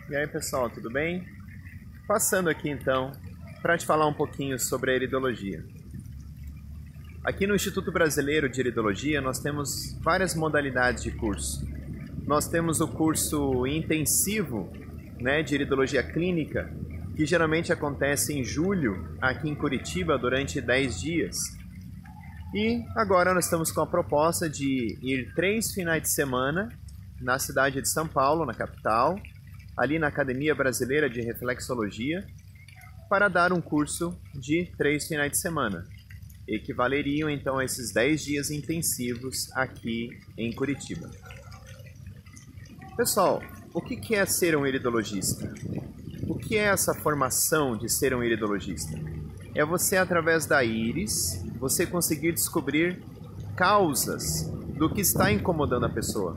E aí pessoal, tudo bem? Passando aqui então para te falar um pouquinho sobre a iridologia. Aqui no Instituto Brasileiro de Iridologia nós temos várias modalidades de curso. Nós temos o curso intensivo, de iridologia clínica, que geralmente acontece em julho aqui em Curitiba durante 10 dias. E agora nós estamos com a proposta de ir 3 finais de semana na cidade de São Paulo, na capital, ali na Academia Brasileira de Reflexologia, para dar um curso de 3 finais de semana. Equivaleriam então a esses 10 dias intensivos aqui em Curitiba. Pessoal, o que é ser um iridologista? O que é essa formação de ser um iridologista? É você, através da íris, você conseguir descobrir causas do que está incomodando a pessoa.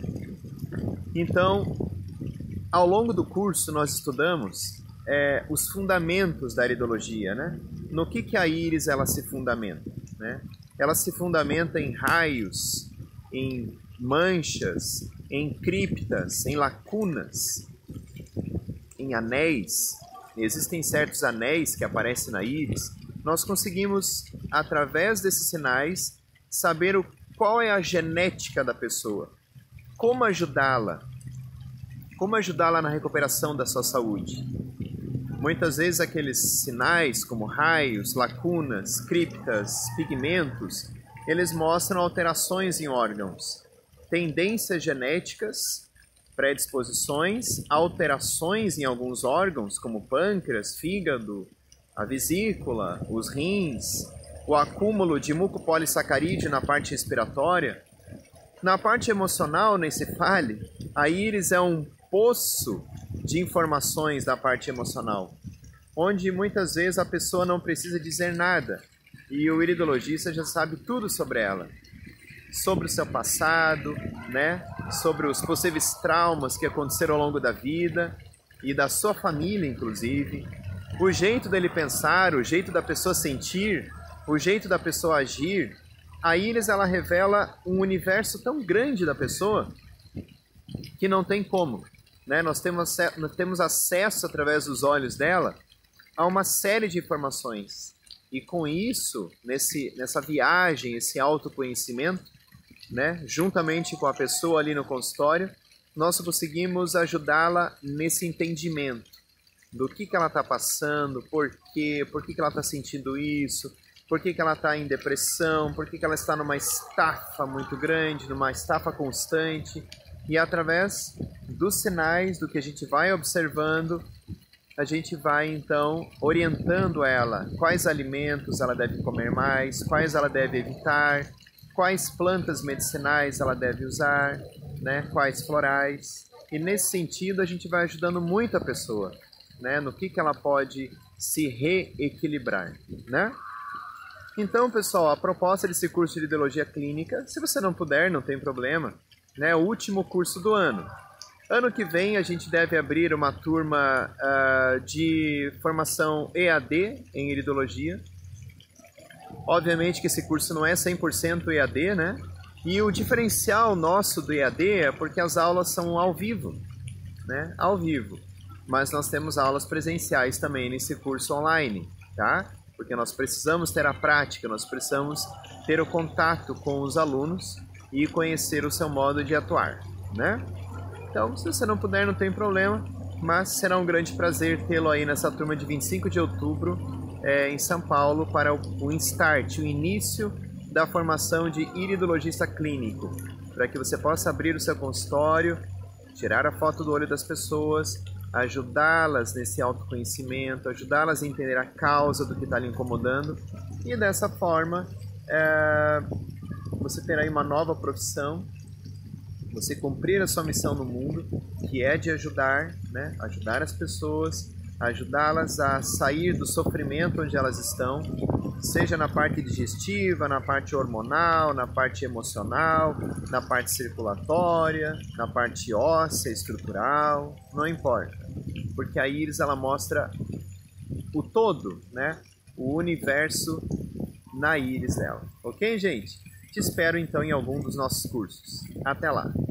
Então, ao longo do curso nós estudamos os fundamentos da iridologia, No que a íris ela se fundamenta, Ela se fundamenta em raios, em manchas, em criptas, em lacunas, em anéis. Existem certos anéis que aparecem na íris. Nós conseguimos, através desses sinais, saber qual é a genética da pessoa, como ajudá-la na recuperação da sua saúde. Muitas vezes aqueles sinais como raios, lacunas, criptas, pigmentos, eles mostram alterações em órgãos, tendências genéticas, predisposições, alterações em alguns órgãos como pâncreas, fígado, a vesícula, os rins, o acúmulo de mucopolissacarídeo na parte respiratória. Na parte emocional, nem se fale, a íris é um poço de informações da parte emocional, onde muitas vezes a pessoa não precisa dizer nada e o iridologista já sabe tudo sobre ela, sobre o seu passado, sobre os possíveis traumas que aconteceram ao longo da vida e da sua família, inclusive, o jeito dele pensar, o jeito da pessoa sentir, o jeito da pessoa agir. A íris ela revela um universo tão grande da pessoa que não tem como. Nós temos acesso, através dos olhos dela, a uma série de informações. E com isso, nessa viagem, esse autoconhecimento, juntamente com a pessoa ali no consultório, nós conseguimos ajudá-la nesse entendimento do que ela está passando, por que ela está sentindo isso, por que ela está em depressão, por que ela está numa estafa muito grande, numa estafa constante. E através dos sinais, do que a gente vai observando, a gente vai então orientando ela quais alimentos ela deve comer mais, quais ela deve evitar, quais plantas medicinais ela deve usar, quais florais. E nesse sentido a gente vai ajudando muito a pessoa, no que ela pode se reequilibrar, Então, pessoal, a proposta desse curso de iridologia clínica, se você não puder, não tem problema, é o último curso do ano. Ano que vem a gente deve abrir uma turma de formação EAD em iridologia. Obviamente que esse curso não é 100% EAD, E o diferencial nosso do EAD é porque as aulas são ao vivo, Ao vivo. Mas nós temos aulas presenciais também nesse curso online, tá? Porque nós precisamos ter a prática, nós precisamos ter o contato com os alunos e conhecer o seu modo de atuar, Então, se você não puder, não tem problema, mas será um grande prazer tê-lo aí nessa turma de 25 de outubro em São Paulo para o start, o início da formação de iridologista clínico, para que você possa abrir o seu consultório, tirar a foto do olho das pessoas, ajudá-las nesse autoconhecimento, ajudá-las a entender a causa do que está lhe incomodando e dessa forma você terá aí uma nova profissão, você cumprir a sua missão no mundo, que é de ajudar, ajudar as pessoas, ajudá-las a sair do sofrimento onde elas estão, seja na parte digestiva, na parte hormonal, na parte emocional, na parte circulatória, na parte óssea, estrutural, não importa. Porque a íris ela mostra o todo, o universo na íris dela. Ok, gente? Te espero então em algum dos nossos cursos. Até lá!